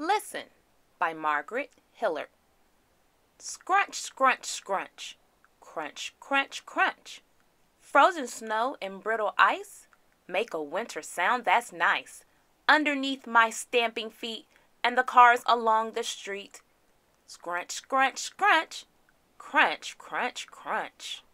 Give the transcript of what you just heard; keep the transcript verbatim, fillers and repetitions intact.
Listen, by Margaret Hllert. Scrunch, scrunch, scrunch. Crunch, crunch, crunch. Frozen snow and brittle ice make a winter sound that's nice. Underneath my stamping feet and the cars along the street. Scrunch, scrunch, scrunch. Crunch, crunch, crunch.